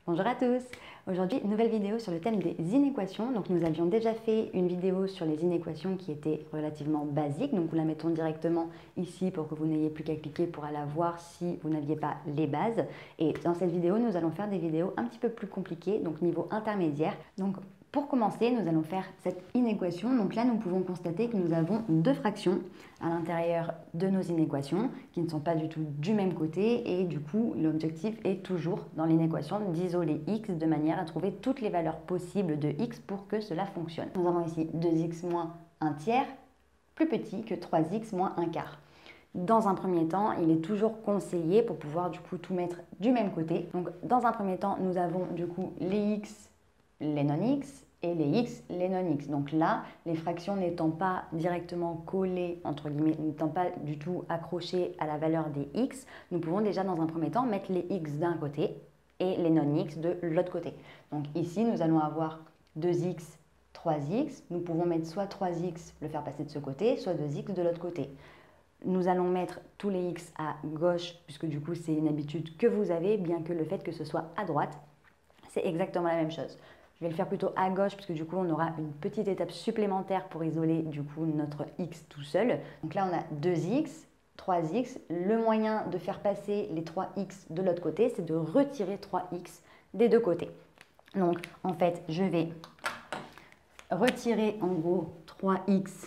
Bonjour à tous. Aujourd'hui, nouvelle vidéo sur le thème des inéquations. Donc nous avions déjà fait une vidéo sur les inéquations qui était relativement basique. Donc nous la mettons directement ici pour que vous n'ayez plus qu'à cliquer pour aller la voir si vous n'aviez pas les bases. Et dans cette vidéo, nous allons faire des vidéos un petit peu plus compliquées, donc niveau intermédiaire. Donc pour commencer, nous allons faire cette inéquation. Donc là, nous pouvons constater que nous avons deux fractions à l'intérieur de nos inéquations qui ne sont pas du tout du même côté. Et du coup, l'objectif est toujours dans l'inéquation d'isoler x de manière à trouver toutes les valeurs possibles de x pour que cela fonctionne. Nous avons ici 2x moins 1 tiers plus petit que 3x moins 1 quart. Dans un premier temps, il est toujours conseillé pour pouvoir du coup tout mettre du même côté. Donc dans un premier temps, nous avons du coup les x, les non-x et les x, les non-x. Donc là, les fractions n'étant pas directement collées, entre guillemets, n'étant pas du tout accrochées à la valeur des x, nous pouvons déjà dans un premier temps mettre les x d'un côté et les non-x de l'autre côté. Donc ici, nous allons avoir 2x, 3x. Nous pouvons mettre soit 3x, le faire passer de ce côté, soit 2x de l'autre côté. Nous allons mettre tous les x à gauche, puisque du coup, c'est une habitude que vous avez, bien que le fait que ce soit à droite, c'est exactement la même chose. Je vais le faire plutôt à gauche, puisque du coup, on aura une petite étape supplémentaire pour isoler du coup notre x tout seul. Donc là, on a 2x, 3x. Le moyen de faire passer les 3x de l'autre côté, c'est de retirer 3x des deux côtés. Donc, en fait, je vais retirer en gros 3x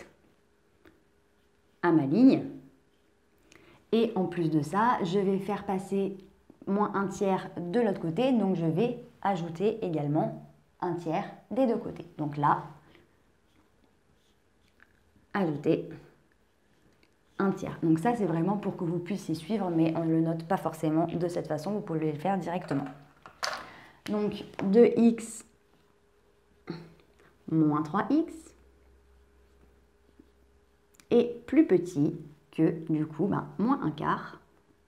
à ma ligne. Et en plus de ça, je vais faire passer moins 1 tiers de l'autre côté. Donc, je vais ajouter également 1 tiers des deux côtés. Donc là, ajouter 1 tiers. Donc ça, c'est vraiment pour que vous puissiez suivre, mais on ne le note pas forcément de cette façon. Vous pouvez le faire directement. Donc 2x moins 3x est plus petit que, du coup, moins 1 quart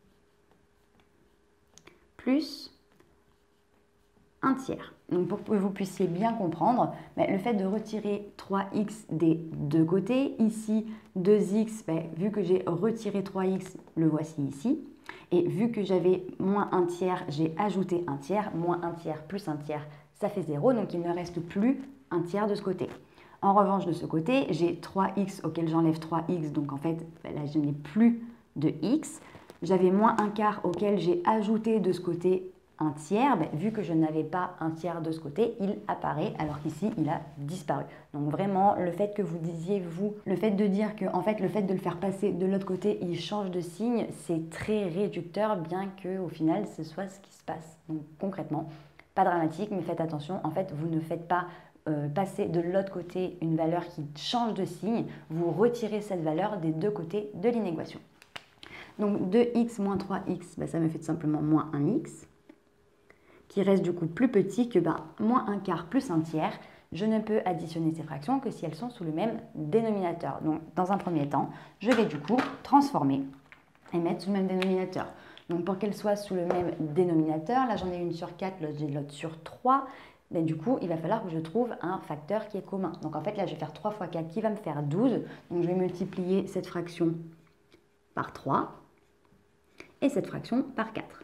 plus 1 tiers. Donc pour que vous puissiez bien comprendre, le fait de retirer 3x des deux côtés, ici 2x, vu que j'ai retiré 3x, le voici ici. Et vu que j'avais moins 1 tiers, j'ai ajouté 1 tiers. Moins 1 tiers plus 1 tiers, ça fait 0. Donc il ne reste plus 1 tiers de ce côté. En revanche, de ce côté, j'ai 3x auquel j'enlève 3x. Donc en fait, là, je n'ai plus de x. J'avais moins 1 quart auquel j'ai ajouté de ce côté 1 tiers, vu que je n'avais pas 1 tiers de ce côté, il apparaît, alors qu'ici, il a disparu. Donc vraiment, le fait que vous disiez, le fait de dire que, en fait, le fait de le faire passer de l'autre côté, il change de signe, c'est très réducteur, bien qu'au final, ce soit ce qui se passe. Donc concrètement, pas dramatique, mais faites attention, en fait, vous ne faites pas passer de l'autre côté une valeur qui change de signe, vous retirez cette valeur des deux côtés de l'inéquation. Donc 2x moins 3x, ça me fait tout simplement moins 1x. Qui reste du coup plus petit que moins 1 quart plus 1 tiers. Je ne peux additionner ces fractions que si elles sont sous le même dénominateur. Donc, dans un premier temps, je vais du coup transformer et mettre sous le même dénominateur. Donc, pour qu'elles soient sous le même dénominateur, là j'en ai une sur 4, l'autre sur 3, du coup, il va falloir que je trouve un facteur qui est commun. Donc, en fait, là, je vais faire 3 fois 4 qui va me faire 12. Donc, je vais multiplier cette fraction par 3 et cette fraction par 4.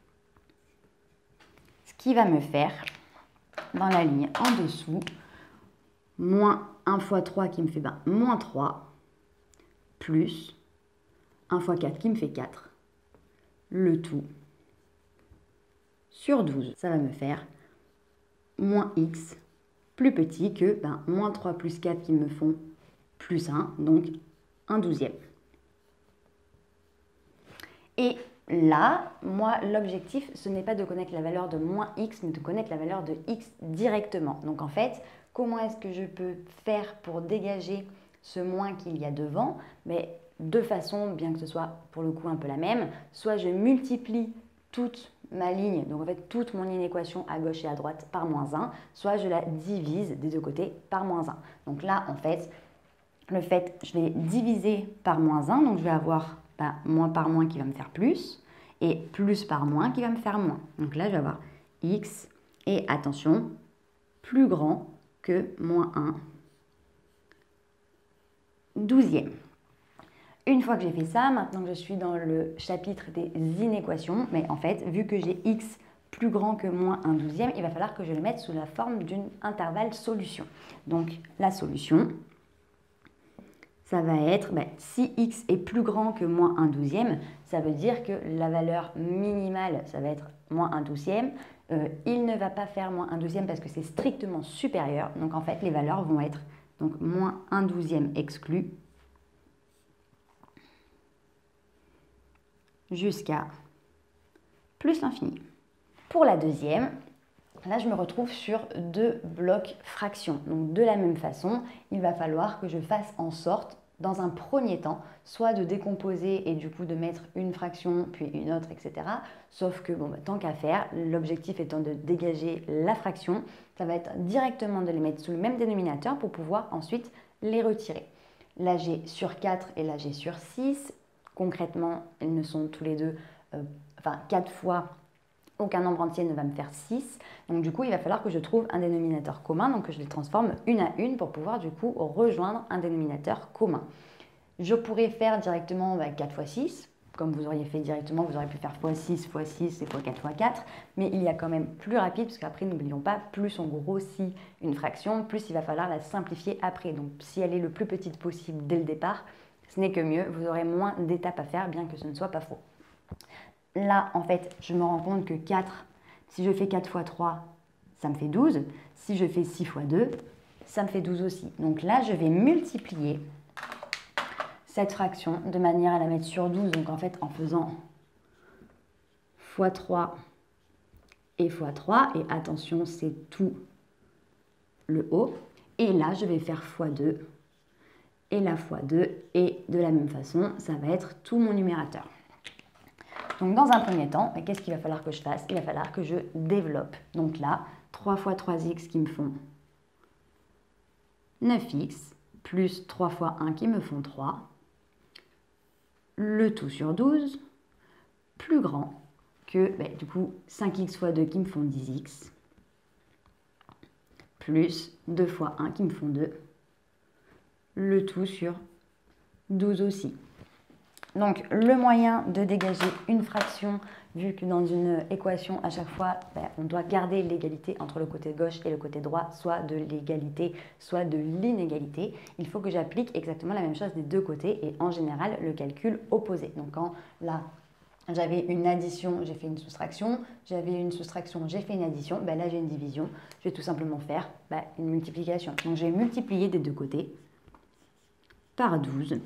Qui va me faire, dans la ligne en dessous, moins 1 fois 3 qui me fait moins 3, plus 1 fois 4 qui me fait 4, le tout sur 12. Ça va me faire moins x plus petit que moins 3 plus 4 qui me font plus 1, donc 1/12. Et là, moi, l'objectif, ce n'est pas de connaître la valeur de moins x, mais de connaître la valeur de x directement. Donc en fait, comment est-ce que je peux faire pour dégager ce moins qu'il y a devant? Mais deux façons, bien que ce soit pour le coup un peu la même. Soit je multiplie toute ma ligne, donc en fait toute mon inéquation à gauche et à droite par moins 1, soit je la divise des deux côtés par moins 1. Donc là, en fait, je vais diviser par moins 1, donc je vais avoir moins par moins qui va me faire plus, et plus par moins qui va me faire moins. Donc là, je vais avoir x, et attention, plus grand que moins 1/12. Une fois que j'ai fait ça, maintenant que je suis dans le chapitre des inéquations, mais en fait, vu que j'ai x plus grand que moins 1/12, il va falloir que je le mette sous la forme d'un intervalle solution. Donc la solution, ça va être, si x est plus grand que moins 1/12, ça veut dire que la valeur minimale, ça va être moins 1/12. Il ne va pas faire moins 1/12 parce que c'est strictement supérieur. Donc en fait, les valeurs vont être donc moins 1/12 exclu jusqu'à plus l'infini. Pour la deuxième, là je me retrouve sur 2 blocs fractions. Donc de la même façon, il va falloir que je fasse en sorte, dans un premier temps, soit de décomposer et du coup de mettre une fraction, puis une autre, etc. Sauf que, tant qu'à faire, l'objectif étant de dégager la fraction, ça va être directement de les mettre sous le même dénominateur pour pouvoir ensuite les retirer. Là j'ai sur 4 et là j'ai sur 6. Concrètement, elles ne sont tous les deux, 4 fois, aucun nombre entier ne va me faire 6. Donc du coup, il va falloir que je trouve un dénominateur commun, donc que je les transforme une à une pour pouvoir du coup rejoindre un dénominateur commun. Je pourrais faire directement 4 fois 6, comme vous auriez fait directement, vous auriez pu faire fois 6 fois 6 et fois 4 fois 4, mais il y a quand même plus rapide, parce qu'après, n'oublions pas, plus on grossit une fraction, plus il va falloir la simplifier après. Donc si elle est le plus petite possible dès le départ, ce n'est que mieux, vous aurez moins d'étapes à faire, bien que ce ne soit pas faux. Là, en fait, je me rends compte que 4, si je fais 4 fois 3, ça me fait 12. Si je fais 6 fois 2, ça me fait 12 aussi. Donc là, je vais multiplier cette fraction de manière à la mettre sur 12. Donc en fait, en faisant fois 3 et fois 3, et attention, c'est tout le haut. Et là, je vais faire fois 2 et la fois 2. Et de la même façon, ça va être tout mon numérateur. Donc dans un premier temps, qu'est-ce qu'il va falloir que je fasse? Il va falloir que je développe. Donc là, 3 fois 3x qui me font 9x, plus 3 fois 1 qui me font 3, le tout sur 12, plus grand que du coup 5x fois 2 qui me font 10x, plus 2 fois 1 qui me font 2, le tout sur 12 aussi. Donc, le moyen de dégager une fraction, vu que dans une équation, à chaque fois, on doit garder l'égalité entre le côté gauche et le côté droit, soit de l'égalité, soit de l'inégalité, il faut que j'applique exactement la même chose des deux côtés et en général, le calcul opposé. Donc, quand là, j'avais une addition, j'ai fait une soustraction, j'avais une soustraction, j'ai fait une addition, là, j'ai une division, je vais tout simplement faire une multiplication. Donc, j'ai multiplié des deux côtés par 12.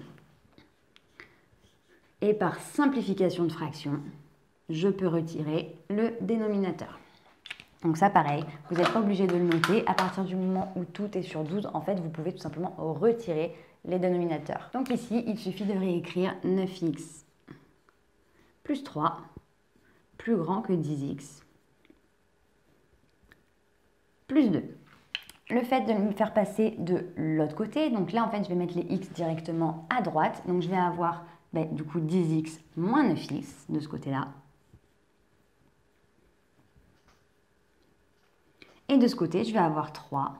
Et par simplification de fraction, je peux retirer le dénominateur. Donc ça, pareil, vous n'êtes pas obligé de le noter. À partir du moment où tout est sur 12, en fait, vous pouvez tout simplement retirer les dénominateurs. Donc ici, il suffit de réécrire 9x plus 3, plus grand que 10x, plus 2. Le fait de me faire passer de l'autre côté, donc là, en fait, je vais mettre les x directement à droite. Donc je vais avoir du coup 10x moins 9x de ce côté-là. Et de ce côté, je vais avoir 3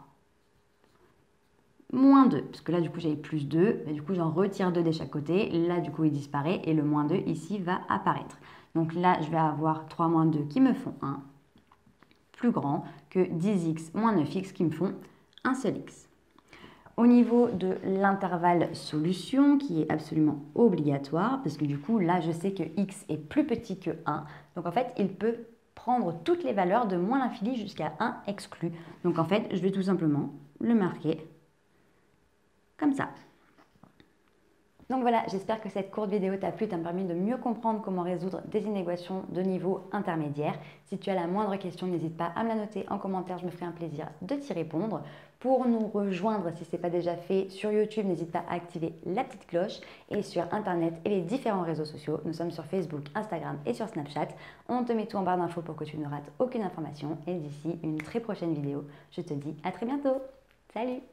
moins 2. Parce que là, du coup, j'avais plus 2. Du coup, j'en retire 2 de chaque côté. Là, du coup, il disparaît. Et le moins 2 ici va apparaître. Donc là, je vais avoir 3 moins 2 qui me font 1. Plus grand que 10x moins 9x qui me font un seul x. Au niveau de l'intervalle solution, qui est absolument obligatoire, parce que du coup, là, je sais que x est plus petit que 1. Donc, en fait, il peut prendre toutes les valeurs de moins l'infini jusqu'à 1 exclu. Donc, en fait, je vais tout simplement le marquer comme ça. Donc voilà, j'espère que cette courte vidéo t'a plu, t'a permis de mieux comprendre comment résoudre des inéquations de niveau intermédiaire. Si tu as la moindre question, n'hésite pas à me la noter en commentaire, je me ferai un plaisir de t'y répondre. Pour nous rejoindre, si ce n'est pas déjà fait, sur YouTube, n'hésite pas à activer la petite cloche. Et sur Internet et les différents réseaux sociaux, nous sommes sur Facebook, Instagram et sur Snapchat. On te met tout en barre d'infos pour que tu ne rates aucune information. Et d'ici une très prochaine vidéo, je te dis à très bientôt. Salut!